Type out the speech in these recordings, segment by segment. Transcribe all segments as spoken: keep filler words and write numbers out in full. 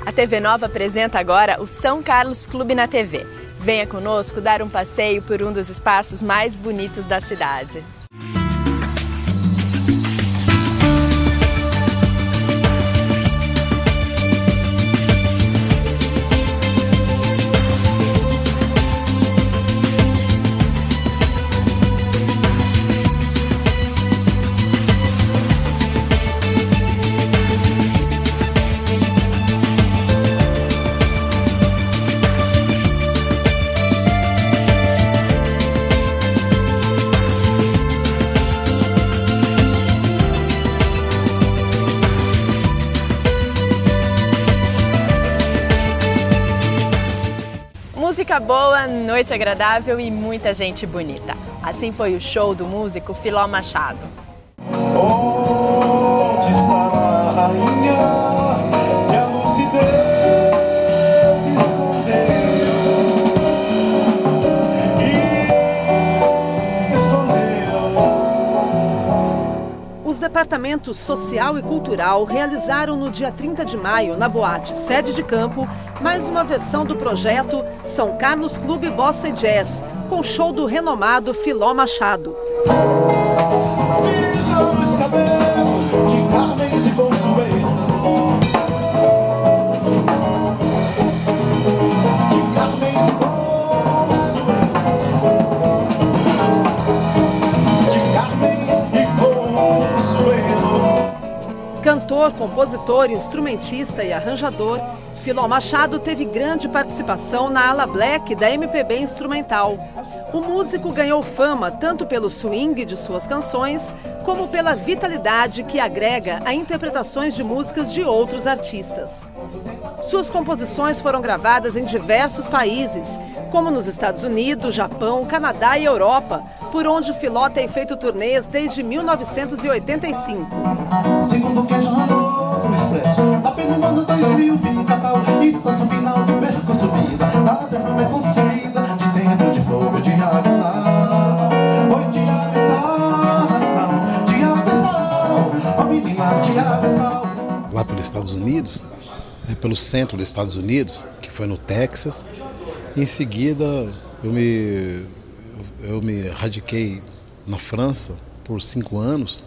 A T V Nova apresenta agora o São Carlos Clube na T V. Venha conosco dar um passeio por um dos espaços mais bonitos da cidade. Música boa, noite agradável e muita gente bonita. Assim foi o show do músico Filó Machado. Onde está a rainha que a lucidez escondeu? Escondeu. Os departamentos Social e Cultural realizaram no dia trinta de maio, na boate Sede de Campo, mais uma versão do projeto São Carlos Clube Bossa e Jazz, com show do renomado Filó Machado. Veja os cabelos de Carmen e Consuelo, de Carmen e Consuelo, de Carmen e Consuelo. Cantor, compositor, instrumentista e arranjador, Filó Machado teve grande participação na ala black da M P B instrumental. O músico ganhou fama tanto pelo swing de suas canções, como pela vitalidade que agrega a interpretações de músicas de outros artistas. Suas composições foram gravadas em diversos países, como nos Estados Unidos, Japão, Canadá e Europa, por onde o Filó tem feito turnês desde mil novecentos e oitenta e cinco. Segundo que jornal no Expresso, apenas no ano dois mil vinte, estação final do perco subida, a derrama é construída de dentro de fogo de abissal. Oi, de abissal, de abissal, ó menina de abissal. Lá pelos Estados Unidos, né, pelo centro dos Estados Unidos, que foi no Texas. Em seguida, eu me, eu me radiquei na França por cinco anos.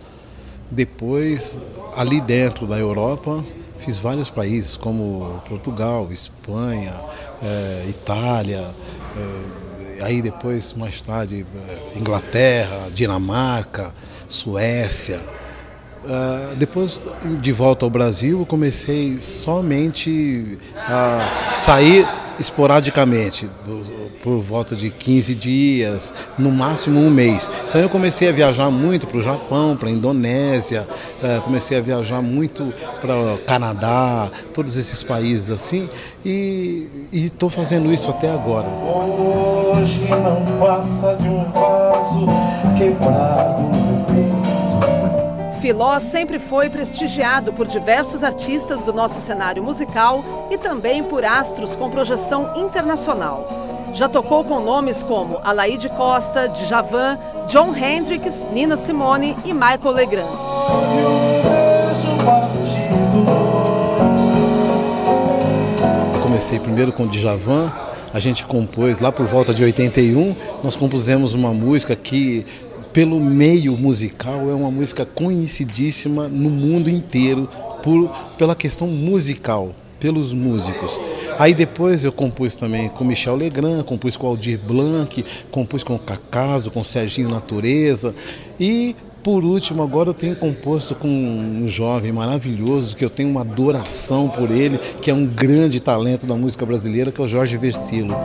Depois, ali dentro da Europa, fiz vários países como Portugal, Espanha, é, Itália, é, aí depois, mais tarde, Inglaterra, Dinamarca, Suécia. Uh, depois, de volta ao Brasil, comecei somente a sair esporadicamente, do, por volta de quinze dias, no máximo um mês. Então eu comecei a viajar muito para o Japão, para a Indonésia, uh, comecei a viajar muito para o Canadá, todos esses países assim, e estou fazendo isso até agora. Hoje não passa de um vaso quebrado no peito. Filó sempre foi prestigiado por diversos artistas do nosso cenário musical e também por astros com projeção internacional. Já tocou com nomes como Alaide Costa, Djavan, Jon Hendrix, Nina Simone e Michael Legrand. Comecei primeiro com Djavan. A gente compôs lá por volta de oitenta e um, nós compusemos uma música que, pelo meio musical, é uma música conhecidíssima no mundo inteiro por, pela questão musical, pelos músicos. Aí depois eu compus também com Michel Legrand, compus com Aldir Blanc, compus com Cacaso, com Serginho Natureza e, por último, agora eu tenho composto com um jovem maravilhoso, que eu tenho uma adoração por ele, que é um grande talento da música brasileira, que é o Jorge Versilo.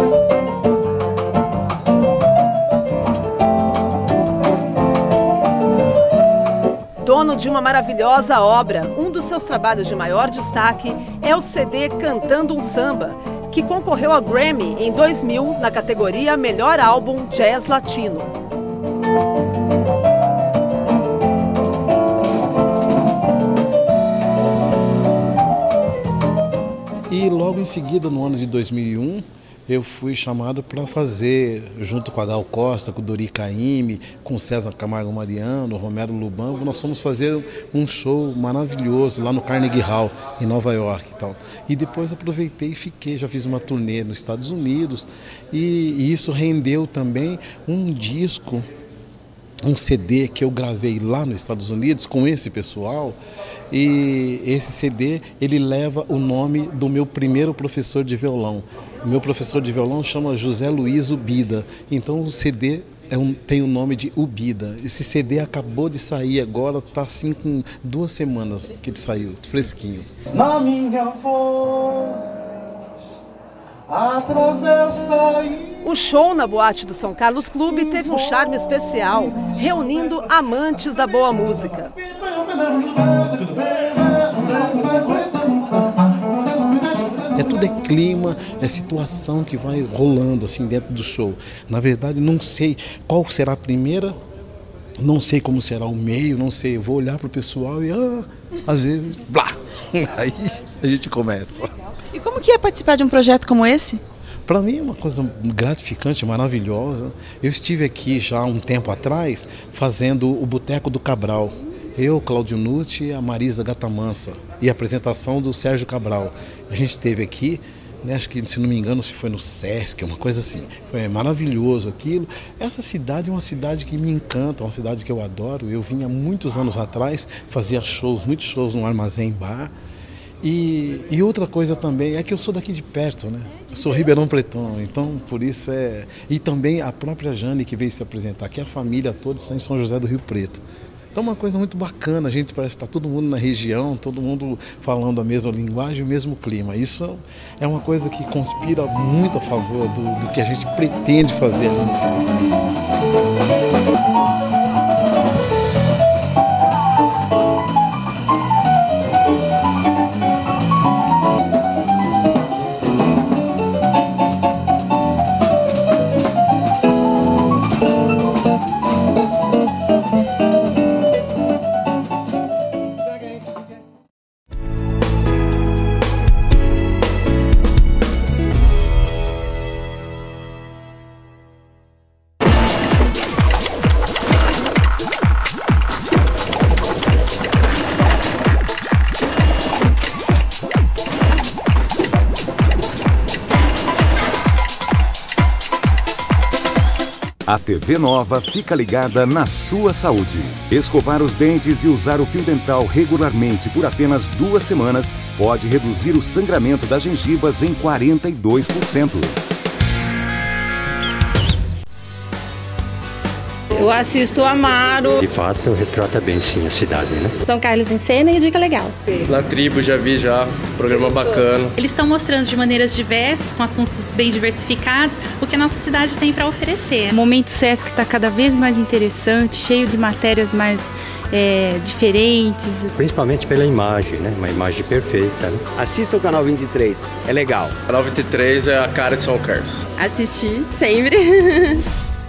Dono de uma maravilhosa obra, um dos seus trabalhos de maior destaque é o C D Cantando um Samba, que concorreu ao Grammy em dois mil na categoria Melhor Álbum Jazz Latino. E logo em seguida, no ano de dois mil e um, eu fui chamado para fazer, junto com a Gal Costa, com o Dori Caymmi, com o César Camargo Mariano, o Romero Lubambo, nós fomos fazer um show maravilhoso lá no Carnegie Hall, em Nova York e tal. E depois aproveitei e fiquei, já fiz uma turnê nos Estados Unidos e, e isso rendeu também um disco, um C D que eu gravei lá nos Estados Unidos com esse pessoal, e esse C D ele leva o nome do meu primeiro professor de violão. O meu professor de violão chama José Luiz Ubida, então o C D é um, tem o nome de Ubida. Esse C D acabou de sair agora, está assim com duas semanas que ele saiu, fresquinho. Na minha voz atravessa aí. O show na boate do São Carlos Clube teve um charme especial, reunindo amantes da boa música. É tudo é clima, é situação que vai rolando assim dentro do show. Na verdade, não sei qual será a primeira, não sei como será o meio, não sei. Eu vou olhar para o pessoal e, ah, às vezes, blá, aí a gente começa. E como que é participar de um projeto como esse? Para mim é uma coisa gratificante, maravilhosa. Eu estive aqui já há um tempo atrás fazendo o Boteco do Cabral. Eu, Cláudio Nucci e a Marisa Gatamansa. E a apresentação do Sérgio Cabral. A gente esteve aqui, né, acho que, se não me engano, se foi no Sesc, uma coisa assim. Foi maravilhoso aquilo. Essa cidade é uma cidade que me encanta, uma cidade que eu adoro. Eu vim há muitos anos atrás, fazia shows, muitos shows no Armazém Bar. E, e outra coisa também é que eu sou daqui de perto, né? Eu sou Ribeirão Pretão, então por isso é... E também a própria Jane que veio se apresentar, que a família toda está em São José do Rio Preto. Então é uma coisa muito bacana, a gente parece que está todo mundo na região, todo mundo falando a mesma linguagem, o mesmo clima. Isso é uma coisa que conspira muito a favor do, do que a gente pretende fazer ali no campo. A T V Nova fica ligada na sua saúde. Escovar os dentes e usar o fio dental regularmente por apenas duas semanas pode reduzir o sangramento das gengivas em quarenta e dois por cento. Eu assisto o Amaro. De fato, retrata bem sim a cidade, né? São Carlos em Cena e Dica Legal. Na Tribo já vi já, programa bacana. Eles estão mostrando de maneiras diversas, com assuntos bem diversificados, o que a nossa cidade tem para oferecer. O Momento Sesc está cada vez mais interessante, cheio de matérias mais é, diferentes. Principalmente pela imagem, né? Uma imagem perfeita, né? Assista o canal vinte e três, é legal. O canal vinte e três é a cara de São Carlos. Assisti sempre.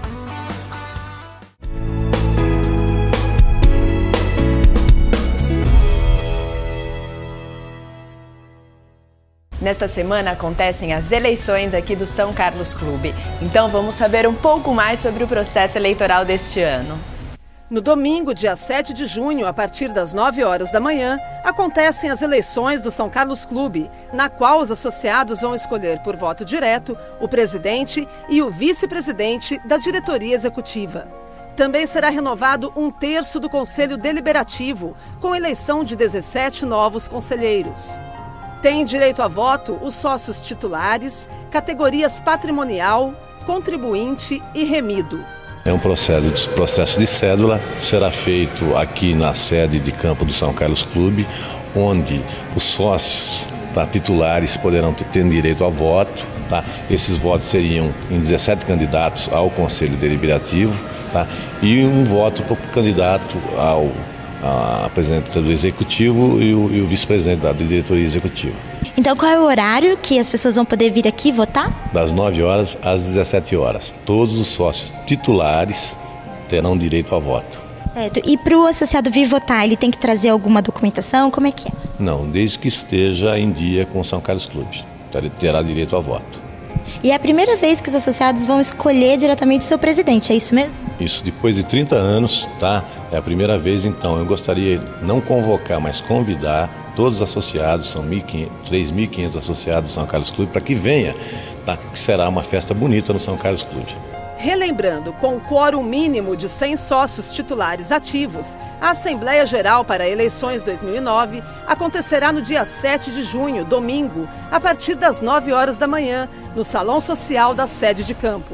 Nesta semana acontecem as eleições aqui do São Carlos Clube. Então vamos saber um pouco mais sobre o processo eleitoral deste ano. No domingo, dia sete de junho, a partir das nove horas da manhã, acontecem as eleições do São Carlos Clube, na qual os associados vão escolher por voto direto o presidente e o vice-presidente da diretoria executiva. Também será renovado um terço do Conselho Deliberativo, com eleição de dezessete novos conselheiros. Têm direito a voto os sócios titulares, categorias patrimonial, contribuinte e remido. É um processo, processo de cédula, será feito aqui na sede de campo do São Carlos Clube, onde os sócios tá, titulares poderão ter direito a voto. Tá? Esses votos seriam em dezessete candidatos ao Conselho Deliberativo, tá? E um voto para o candidato ao a presidente do Executivo e o, e o vice-presidente da diretoria executiva. Então qual é o horário que as pessoas vão poder vir aqui votar? Das nove horas às dezessete horas. Todos os sócios titulares terão direito a voto. Certo. E para o associado vir votar, ele tem que trazer alguma documentação? Como é que é? Não, desde que esteja em dia com o São Carlos Clube. Terá direito a voto. E é a primeira vez que os associados vão escolher diretamente o seu presidente, é isso mesmo? Isso, depois de trinta anos, tá? É a primeira vez, então. Eu gostaria de não convocar, mas convidar todos os associados, são três mil e quinhentos associados do São Carlos Clube, para que venha, tá? Que será uma festa bonita no São Carlos Clube. Relembrando, com quórum mínimo de cem sócios titulares ativos, a Assembleia Geral para Eleições dois mil e nove acontecerá no dia sete de junho, domingo, a partir das nove horas da manhã, no Salão Social da sede de campo.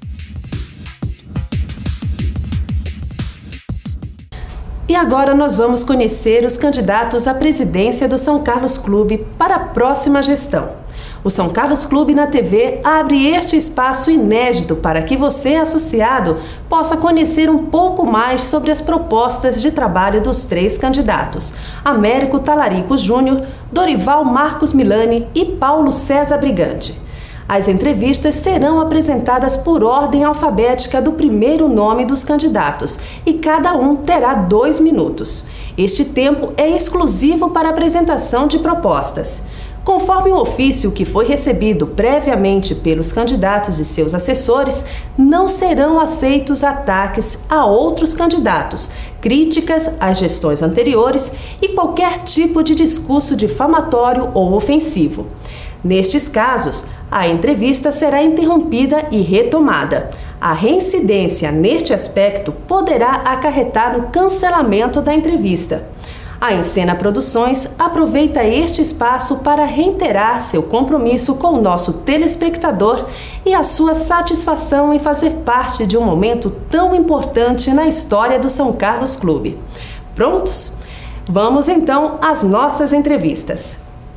E agora nós vamos conhecer os candidatos à presidência do São Carlos Clube para a próxima gestão. O São Carlos Clube na T V abre este espaço inédito para que você, associado, possa conhecer um pouco mais sobre as propostas de trabalho dos três candidatos: Américo Talarico Júnior, Dorival Marcos Milani e Paulo César Brigante. As entrevistas serão apresentadas por ordem alfabética do primeiro nome dos candidatos e cada um terá dois minutos. Este tempo é exclusivo para apresentação de propostas. Conforme o ofício que foi recebido previamente pelos candidatos e seus assessores, não serão aceitos ataques a outros candidatos, críticas às gestões anteriores e qualquer tipo de discurso difamatório ou ofensivo. Nestes casos, a entrevista será interrompida e retomada. A reincidência neste aspecto poderá acarretar no cancelamento da entrevista. A Encena Produções aproveita este espaço para reiterar seu compromisso com o nosso telespectador e a sua satisfação em fazer parte de um momento tão importante na história do São Carlos Clube. Prontos? Vamos então às nossas entrevistas.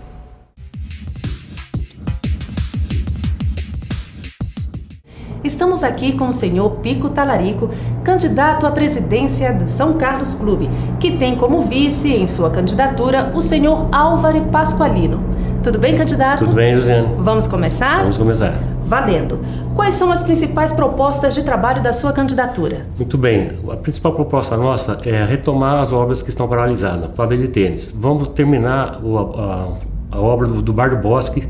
Estamos aqui com o senhor Pico Talarico, candidato à presidência do São Carlos Clube, que tem como vice em sua candidatura o senhor Álvaro Pasqualino. Tudo bem, candidato? Tudo bem, Josiane. Vamos começar? Vamos começar. Valendo. Quais são as principais propostas de trabalho da sua candidatura? Muito bem. A principal proposta nossa é retomar as obras que estão paralisadas, quadra de tênis. Vamos terminar o, a, a obra do, do Bar do Bosque,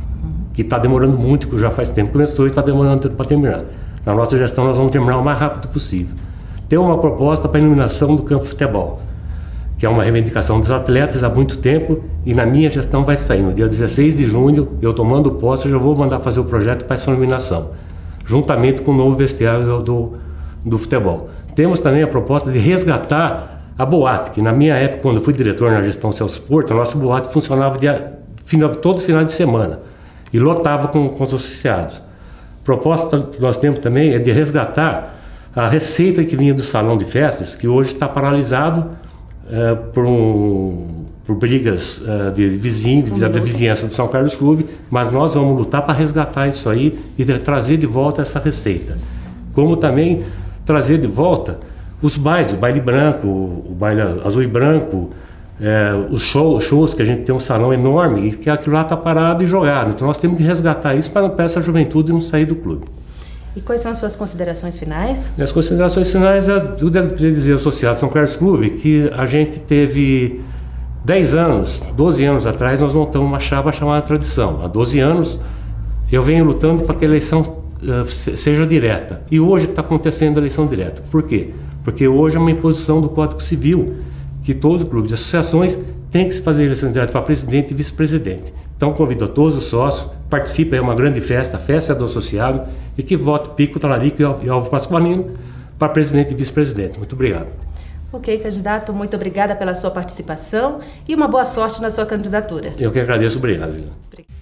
que está demorando muito, que já faz tempo que começou e está demorando para terminar. Na nossa gestão nós vamos terminar o mais rápido possível. Tem uma proposta para a iluminação do campo de futebol, que é uma reivindicação dos atletas há muito tempo e na minha gestão vai sair. No dia dezesseis de junho, eu tomando posse, eu já vou mandar fazer o projeto para essa iluminação, juntamente com o novo vestiário do, do, do futebol. Temos também a proposta de resgatar a boate, que na minha época, quando eu fui diretor na gestão Celso Porto, a nossa boate funcionava dia, final, todos os finais de semana. E lotava com, com os associados. A proposta que nós temos também é de resgatar a receita que vinha do salão de festas, que hoje está paralisado uh, por, um, por brigas uh, de vizinhos, da vizinhança do São Carlos Clube, mas nós vamos lutar para resgatar isso aí e de, trazer de volta essa receita. Como também trazer de volta os bailes, o baile branco, o baile azul e branco, É, os shows, shows que a gente tem um salão enorme e que aquilo lá está parado e jogado. Então nós temos que resgatar isso para essa juventude não sair do clube. E quais são as suas considerações finais? E as considerações finais é tudo eu queria dizer ao associado São Carlos Clube que a gente teve dez anos, doze anos atrás nós montamos uma chapa chamada Tradição. Há doze anos eu venho lutando para que a eleição uh, seja direta. E hoje está acontecendo a eleição direta. Por quê? Porque hoje é uma imposição do Código Civil que todos os clubes e associações têm que se fazer eleição direta para presidente e vice-presidente. Então convido a todos os sócios, participem, é uma grande festa, a festa do associado, e que vote Pico Talarico e Álvaro Pasqualino para presidente e vice-presidente. Muito obrigado. Ok, candidato, muito obrigada pela sua participação e uma boa sorte na sua candidatura. Eu que agradeço, obrigado. Obrigado.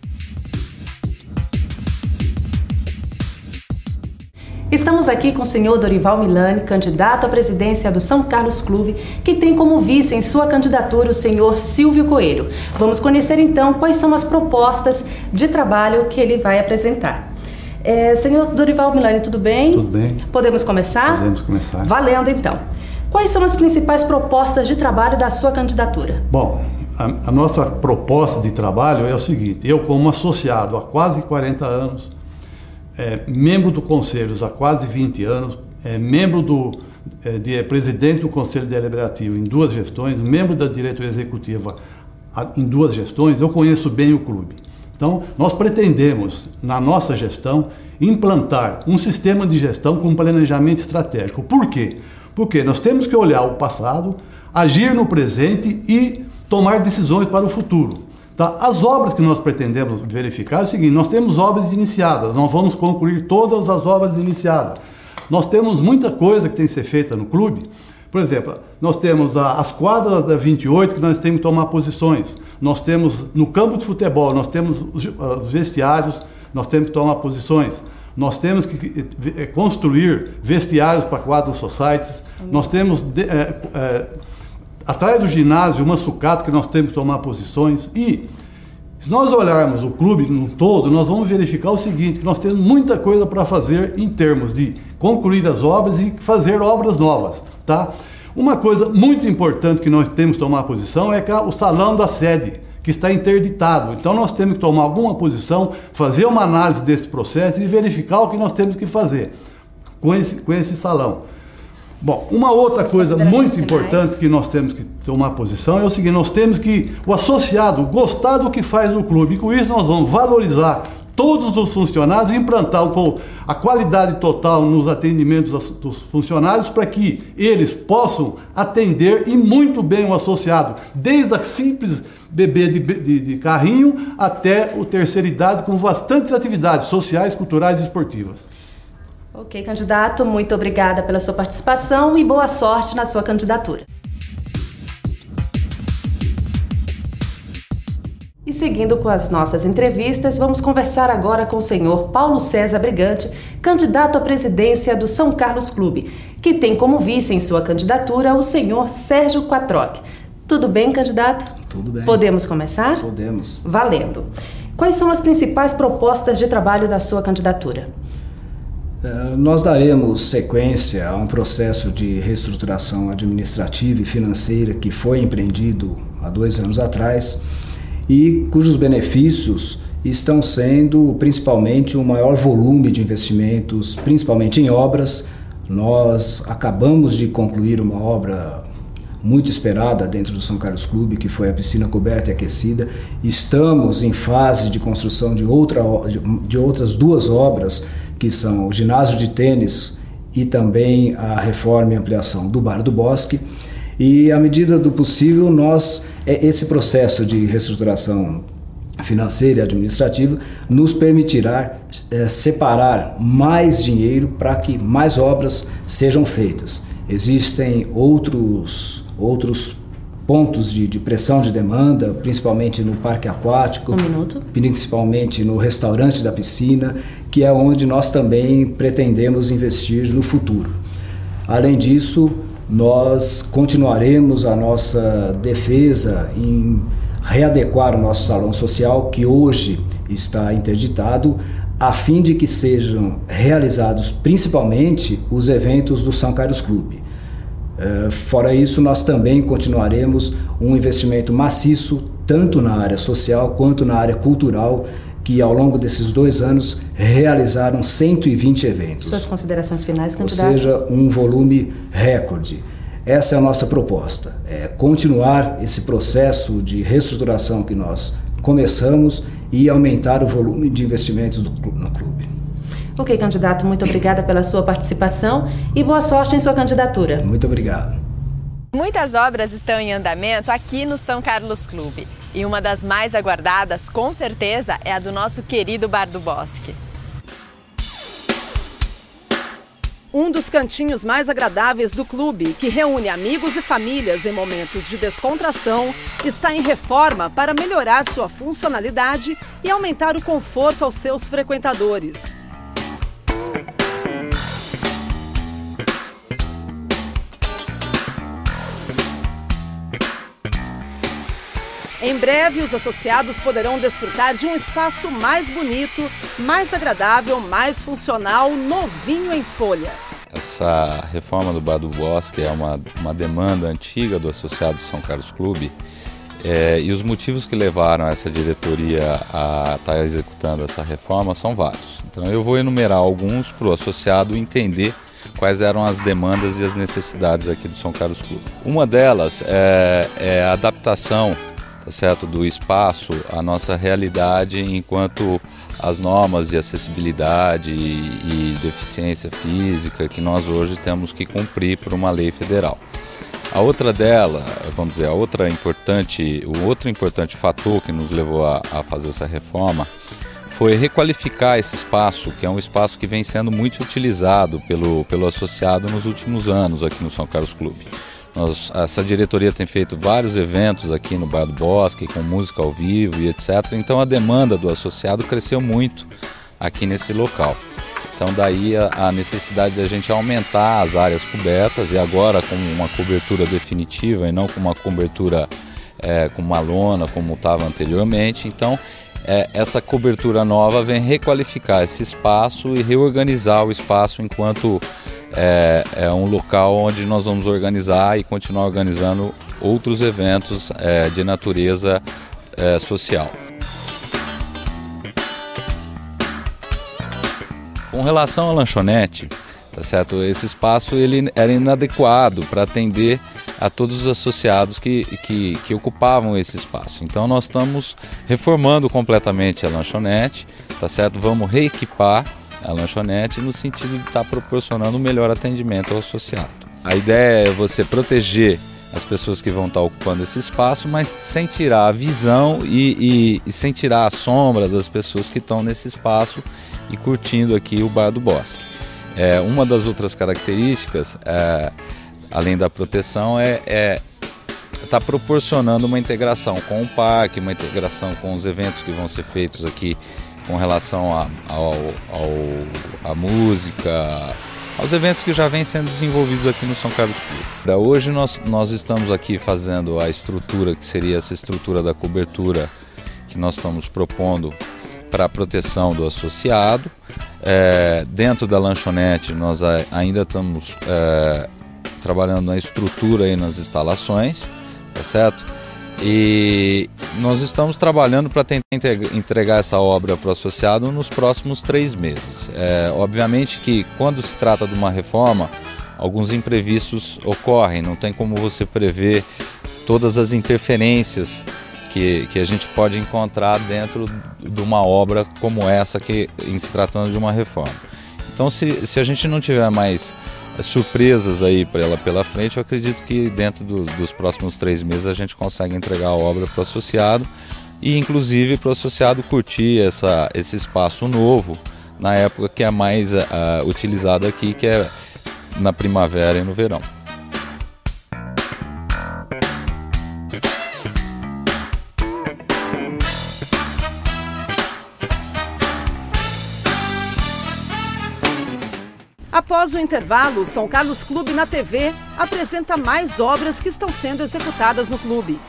Estamos aqui com o senhor Dorival Milani, candidato à presidência do São Carlos Clube, que tem como vice em sua candidatura o senhor Silvio Coelho. Vamos conhecer então quais são as propostas de trabalho que ele vai apresentar. É, senhor Dorival Milani, tudo bem? Tudo bem. Podemos começar? Podemos começar. Valendo então. Quais são as principais propostas de trabalho da sua candidatura? Bom, a, a nossa proposta de trabalho é o seguinte: eu, como associado há quase quarenta anos, É, membro do Conselho há quase vinte anos, é, membro do, é, de, é, presidente do Conselho Deliberativo em duas gestões, membro da diretoria executiva a, em duas gestões, eu conheço bem o clube. Então, nós pretendemos, na nossa gestão, implantar um sistema de gestão com planejamento estratégico. Por quê? Porque nós temos que olhar o passado, agir no presente e tomar decisões para o futuro. Tá? As obras que nós pretendemos verificar é o seguinte: nós temos obras iniciadas, nós vamos concluir todas as obras iniciadas. Nós temos muita coisa que tem que ser feita no clube. Por exemplo, nós temos as quadras da vinte e oito que nós temos que tomar posições. Nós temos no campo de futebol, nós temos os vestiários, nós temos que tomar posições. Nós temos que construir vestiários para quadras societies. Nós temos de, é, é, atrás do ginásio uma sucata que nós temos que tomar posições. E se nós olharmos o clube no todo, nós vamos verificar o seguinte: que nós temos muita coisa para fazer em termos de concluir as obras e fazer obras novas. Tá? Uma coisa muito importante que nós temos que tomar posição é que o salão da sede, que está interditado. Então nós temos que tomar alguma posição, fazer uma análise desse processo e verificar o que nós temos que fazer com esse, com esse salão. Bom, uma outra coisa muito importante que nós temos que tomar posição é o seguinte: nós temos que o associado gostar do que faz no clube, e com isso nós vamos valorizar todos os funcionários e implantar a qualidade total nos atendimentos dos funcionários para que eles possam atender e muito bem o associado, desde a simples bebê de, de, de carrinho até o terceira idade, com bastantes atividades sociais, culturais e esportivas. Ok, candidato, muito obrigada pela sua participação e boa sorte na sua candidatura. E seguindo com as nossas entrevistas, vamos conversar agora com o senhor Paulo César Brigante, candidato à presidência do São Carlos Clube, que tem como vice em sua candidatura o senhor Sérgio Quattroch. Tudo bem, candidato? Tudo bem. Podemos começar? Podemos. Valendo. Quais são as principais propostas de trabalho da sua candidatura? Uh, nós daremos sequência a um processo de reestruturação administrativa e financeira que foi empreendido há dois anos atrás, e cujos benefícios estão sendo principalmente um maior volume de investimentos, principalmente em obras. Nós acabamos de concluir uma obra muito esperada dentro do São Carlos Clube, que foi a piscina coberta e aquecida. Estamos em fase de construção de, outra, de outras duas obras, que são o ginásio de tênis e também a reforma e ampliação do Bar do Bosque. E, à medida do possível, nós, esse processo de reestruturação financeira e administrativa nos permitirá é, separar mais dinheiro para que mais obras sejam feitas. Existem outros, outros pontos de, de pressão de demanda, principalmente no parque aquático, um minuto. principalmente no restaurante da piscina, que é onde nós também pretendemos investir no futuro. Além disso, nós continuaremos a nossa defesa em readequar o nosso salão social, que hoje está interditado, a fim de que sejam realizados principalmente os eventos do São Carlos Clube. Uh, fora isso, nós também continuaremos um investimento maciço, tanto na área social quanto na área cultural, que ao longo desses dois anos realizaram cento e vinte eventos. Suas considerações finais, candidato? Ou seja, um volume recorde. Essa é a nossa proposta, é continuar esse processo de reestruturação que nós começamos e aumentar o volume de investimentos do, no clube. Ok, candidato, muito obrigada pela sua participação e boa sorte em sua candidatura. Muito obrigado. Muitas obras estão em andamento aqui no São Carlos Clube. E uma das mais aguardadas, com certeza, é a do nosso querido Bar do Bosque. Um dos cantinhos mais agradáveis do clube, que reúne amigos e famílias em momentos de descontração, está em reforma para melhorar sua funcionalidade e aumentar o conforto aos seus frequentadores. Em breve, os associados poderão desfrutar de um espaço mais bonito, mais agradável, mais funcional, novinho em folha. Essa reforma do Bar do Bosque é uma, uma demanda antiga do associado São Carlos Clube, é, e os motivos que levaram essa diretoria a estar executando essa reforma são vários. Então eu vou enumerar alguns para o associado entender quais eram as demandas e as necessidades aqui do São Carlos Clube. Uma delas é, é a adaptação tá certo, do espaço, a nossa realidade enquanto as normas de acessibilidade e, e deficiência física que nós hoje temos que cumprir por uma lei federal. A outra dela, vamos dizer, a outra importante, o outro importante fator que nos levou a, a fazer essa reforma foi requalificar esse espaço, que é um espaço que vem sendo muito utilizado pelo, pelo associado nos últimos anos aqui no São Carlos Clube. Nós, essa diretoria tem feito vários eventos aqui no Bar do Bosque, com música ao vivo e etcétera. Então a demanda do associado cresceu muito aqui nesse local. Então daí a, a necessidade da gente aumentar as áreas cobertas, e agora com uma cobertura definitiva e não com uma cobertura é, com uma lona como estava anteriormente. Então é, essa cobertura nova vem requalificar esse espaço e reorganizar o espaço enquanto é, é um local onde nós vamos organizar e continuar organizando outros eventos é, de natureza é, social. Com relação à lanchonete, tá certo? Esse espaço ele era inadequado para atender a todos os associados que, que, que ocupavam esse espaço. Então nós estamos reformando completamente a lanchonete, tá certo? Vamos reequipar a lanchonete no sentido de estar proporcionando um melhor atendimento ao associado. A ideia é você proteger as pessoas que vão estar ocupando esse espaço, mas sem tirar a visão e, e, e sem tirar a sombra das pessoas que estão nesse espaço e curtindo aqui o Bar do Bosque. É, uma das outras características, é, além da proteção, é, é tá proporcionando uma integração com o parque, uma integração com os eventos que vão ser feitos aqui com relação a, ao, ao, a música, aos eventos que já vêm sendo desenvolvidos aqui no São Carlos Clube. Hoje nós, nós estamos aqui fazendo a estrutura, que seria essa estrutura da cobertura que nós estamos propondo para a proteção do associado. É, dentro da lanchonete nós a, ainda estamos é, trabalhando na estrutura e nas instalações, tá certo? E nós estamos trabalhando para tentar entregar essa obra para o associado nos próximos três meses. É, obviamente que quando se trata de uma reforma, alguns imprevistos ocorrem, não tem como você prever todas as interferências que, que a gente pode encontrar dentro de uma obra como essa, que, em se tratando de uma reforma. Então, se, se a gente não tiver mais surpresas aí para ela pela frente, eu acredito que dentro do, dos próximos três meses a gente consegue entregar a obra para o associado e inclusive para o associado curtir essa, esse espaço novo na época que é mais uh, utilizado aqui, que é na primavera e no verão. Após o intervalo, São Carlos Clube na T V apresenta mais obras que estão sendo executadas no clube.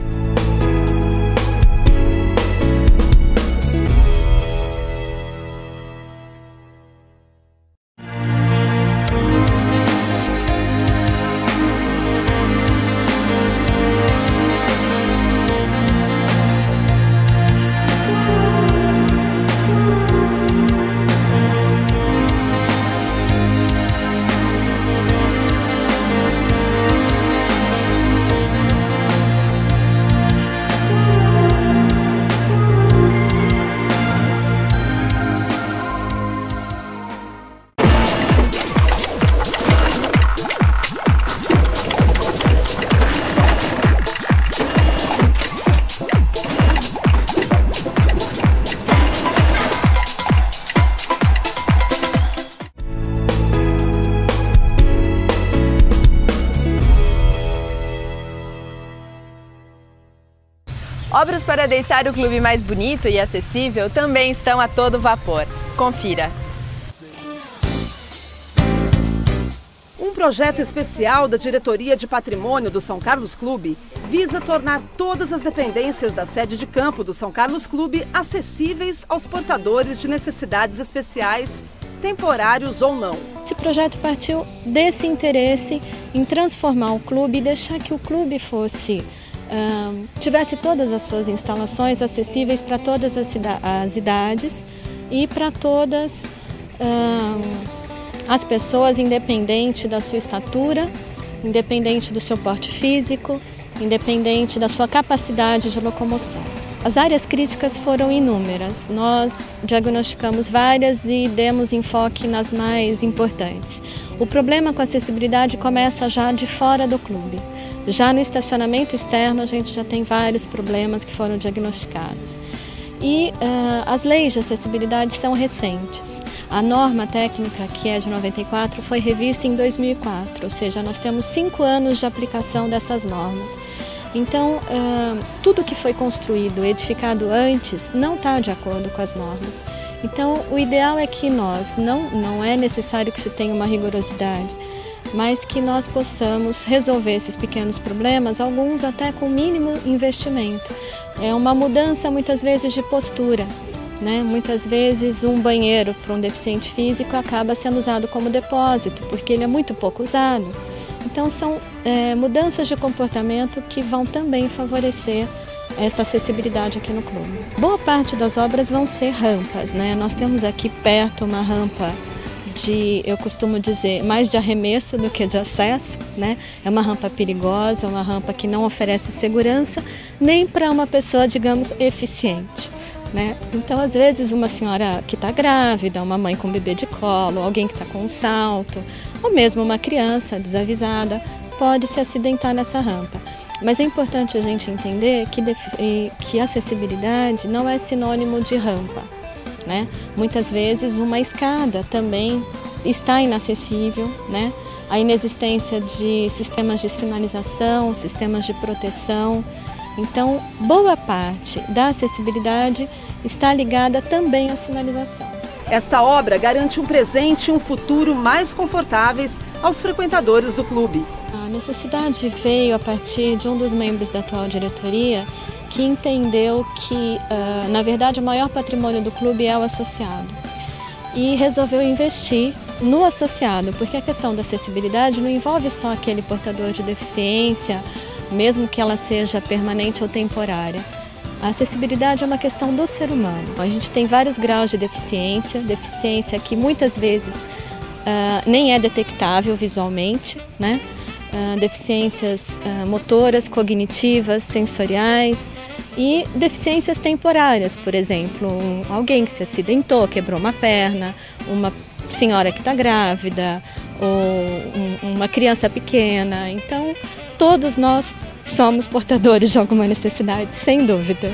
Obras para deixar o clube mais bonito e acessível também estão a todo vapor. Confira! Um projeto especial da Diretoria de Patrimônio do São Carlos Clube visa tornar todas as dependências da sede de campo do São Carlos Clube acessíveis aos portadores de necessidades especiais, temporários ou não. Esse projeto partiu desse interesse em transformar o clube e deixar que o clube fosse Uh, tivesse todas as suas instalações acessíveis para todas as, as idades e para todas uh, as pessoas, independente da sua estatura, independente do seu porte físico, independente da sua capacidade de locomoção. As áreas críticas foram inúmeras. Nós diagnosticamos várias e demos enfoque nas mais importantes. O problema com a acessibilidade começa já de fora do clube. Já no estacionamento externo, a gente já tem vários problemas que foram diagnosticados. E uh, as leis de acessibilidade são recentes. A norma técnica, que é de noventa e quatro, foi revista em dois mil e quatro, ou seja, nós temos cinco anos de aplicação dessas normas. Então, uh, tudo que foi construído, edificado antes, não está de acordo com as normas. Então, o ideal é que nós, não, não é necessário que se tenha uma rigorosidade, mas que nós possamos resolver esses pequenos problemas, alguns até com mínimo investimento. É uma mudança, muitas vezes, de postura, né? Muitas vezes, um banheiro para um deficiente físico acaba sendo usado como depósito, porque ele é muito pouco usado. Então, são é, mudanças de comportamento que vão também favorecer essa acessibilidade aqui no clube. Boa parte das obras vão ser rampas, né? Nós temos aqui perto uma rampa de, eu costumo dizer, mais de arremesso do que de acesso, né? É uma rampa perigosa, uma rampa que não oferece segurança nem para uma pessoa, digamos, eficiente, né? Então, às vezes, uma senhora que está grávida, uma mãe com bebê de colo, alguém que está com um salto, ou mesmo uma criança desavisada, pode se acidentar nessa rampa. Mas é importante a gente entender que, que acessibilidade não é sinônimo de rampa, né? Muitas vezes uma escada também está inacessível, né? A inexistência de sistemas de sinalização, sistemas de proteção. Então, boa parte da acessibilidade está ligada também à sinalização. Esta obra garante um presente e um futuro mais confortáveis aos frequentadores do clube. A necessidade veio a partir de um dos membros da atual diretoria que entendeu que, uh, na verdade, o maior patrimônio do clube é o associado e resolveu investir no associado, porque a questão da acessibilidade não envolve só aquele portador de deficiência, mesmo que ela seja permanente ou temporária. A acessibilidade é uma questão do ser humano. A gente tem vários graus de deficiência, deficiência que muitas vezes uh, nem é detectável visualmente, né? Uh, deficiências uh, motoras, cognitivas, sensoriais e deficiências temporárias, por exemplo, um, alguém que se acidentou, quebrou uma perna, uma senhora que está grávida ou um, uma criança pequena. Então, todos nós somos portadores de alguma necessidade, sem dúvida.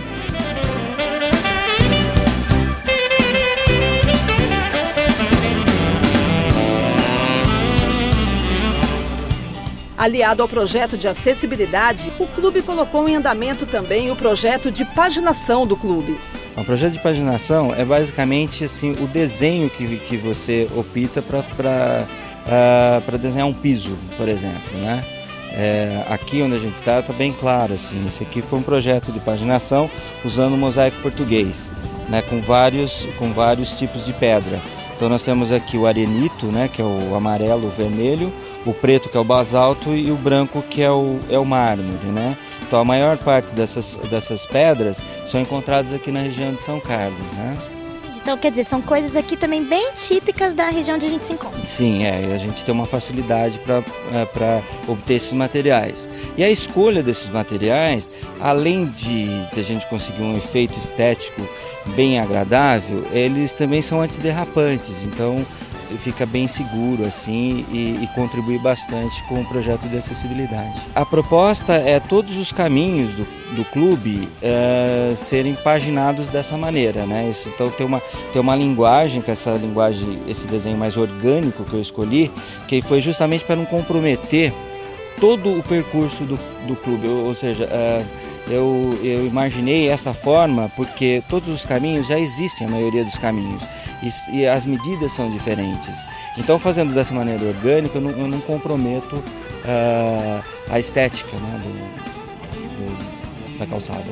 Aliado ao projeto de acessibilidade, o clube colocou em andamento também o projeto de paginação do clube. O projeto de paginação é basicamente assim, o desenho que, que você opta para uh, desenhar um piso, por exemplo, né? É, aqui onde a gente está, está bem claro, assim, esse aqui foi um projeto de paginação usando o mosaico português, né, com vários, com vários tipos de pedra. Então nós temos aqui o arenito, né, que é o amarelo, o vermelho, o preto, que é o basalto, e o branco, que é o, é o mármore, né? Então a maior parte dessas, dessas pedras são encontradas aqui na região de São Carlos, né? Então, quer dizer, são coisas aqui também bem típicas da região onde a gente se encontra. Sim, é, a gente tem uma facilidade para obter esses materiais. E a escolha desses materiais, além de, de a gente conseguir um efeito estético bem agradável, eles também são antiderrapantes, então fica bem seguro assim e, e contribui bastante com o projeto de acessibilidade. A proposta é todos os caminhos do, do clube é, serem paginados dessa maneira, né? Isso, então tem uma, tem uma linguagem, que essa linguagem, esse desenho mais orgânico que eu escolhi, que foi justamente para não comprometer todo o percurso do, do clube, ou, ou seja, é, Eu, eu imaginei essa forma porque todos os caminhos já existem, a maioria dos caminhos, e, e as medidas são diferentes. Então, fazendo dessa maneira orgânica, eu não, eu não comprometo uh, a estética, né, do, do, da calçada.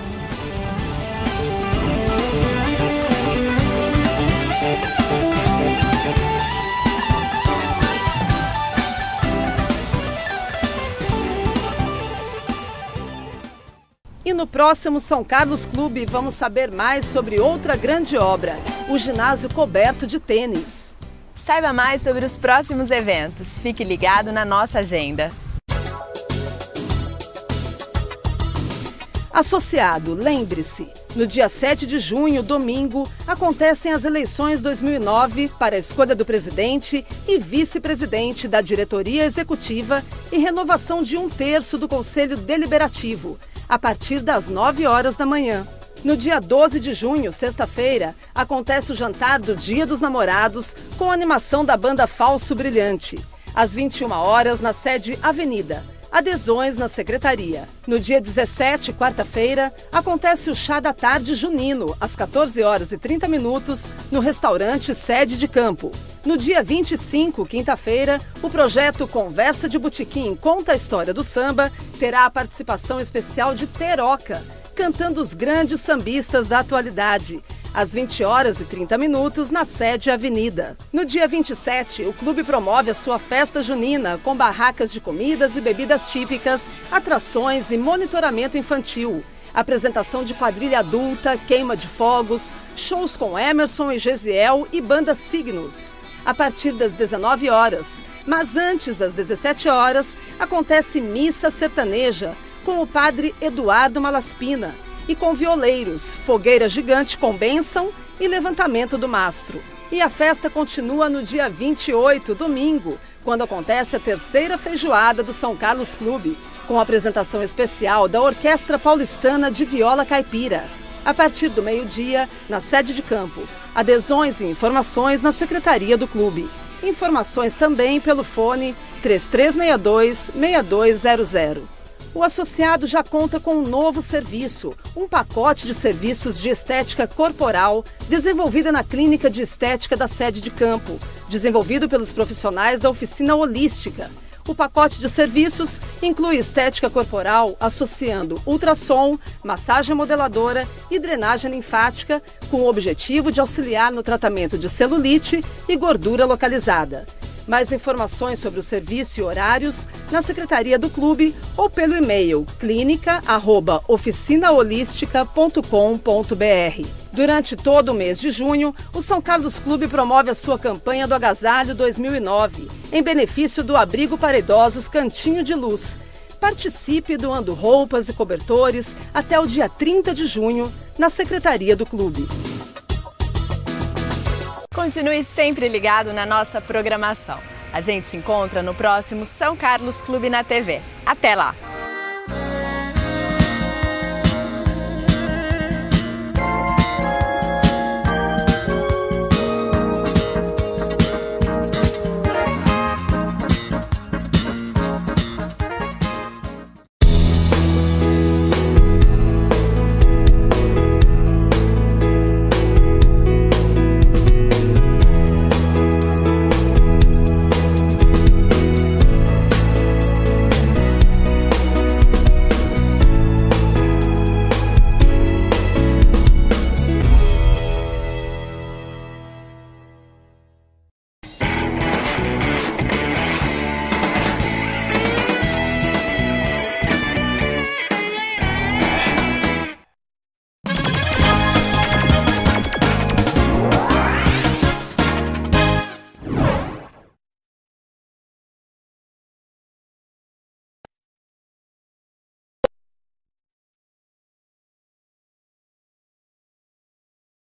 E no próximo São Carlos Clube vamos saber mais sobre outra grande obra, o ginásio coberto de tênis. Saiba mais sobre os próximos eventos. Fique ligado na nossa agenda. Associado, lembre-se, no dia sete de junho, domingo, acontecem as eleições dois mil e nove para a escolha do presidente e vice-presidente da diretoria executiva e renovação de um terço do Conselho Deliberativo, a partir das nove horas da manhã. No dia doze de junho, sexta-feira, acontece o jantar do Dia dos Namorados com a animação da banda Falso Brilhante, às vinte e uma horas na sede Avenida. Adesões na secretaria. No dia dezessete, quarta-feira, acontece o chá da tarde junino, às quatorze horas e trinta minutos, no restaurante Sede de Campo. No dia vinte e cinco, quinta-feira, o projeto Conversa de Botequim Conta a História do Samba terá a participação especial de Teroca, cantando os grandes sambistas da atualidade, às vinte horas e trinta minutos, na sede Avenida. No dia vinte e sete, o clube promove a sua festa junina, com barracas de comidas e bebidas típicas, atrações e monitoramento infantil. Apresentação de quadrilha adulta, queima de fogos, shows com Emerson e Gesiel e banda Signos. A partir das dezenove horas, mas antes das dezessete horas, acontece missa sertaneja, com o padre Eduardo Malaspina, e com violeiros, fogueira gigante com bênção e levantamento do mastro. E a festa continua no dia vinte e oito, domingo, quando acontece a terceira feijoada do São Carlos Clube, com apresentação especial da Orquestra Paulistana de Viola Caipira. A partir do meio-dia, na sede de campo. Adesões e informações na secretaria do clube. Informações também pelo fone três três seis dois, seis dois zero zero. O associado já conta com um novo serviço, um pacote de serviços de estética corporal desenvolvida na Clínica de Estética da Sede de Campo, desenvolvido pelos profissionais da Oficina Holística. O pacote de serviços inclui estética corporal associando ultrassom, massagem modeladora e drenagem linfática, com o objetivo de auxiliar no tratamento de celulite e gordura localizada. Mais informações sobre o serviço e horários na secretaria do clube ou pelo e-mail clínica arroba oficina holística ponto com ponto br. Durante todo o mês de junho, o São Carlos Clube promove a sua campanha do Agasalho dois mil e nove, em benefício do Abrigo para Idosos Cantinho de Luz. Participe doando roupas e cobertores até o dia trinta de junho na secretaria do clube. Continue sempre ligado na nossa programação. A gente se encontra no próximo São Carlos Clube na T V. Até lá!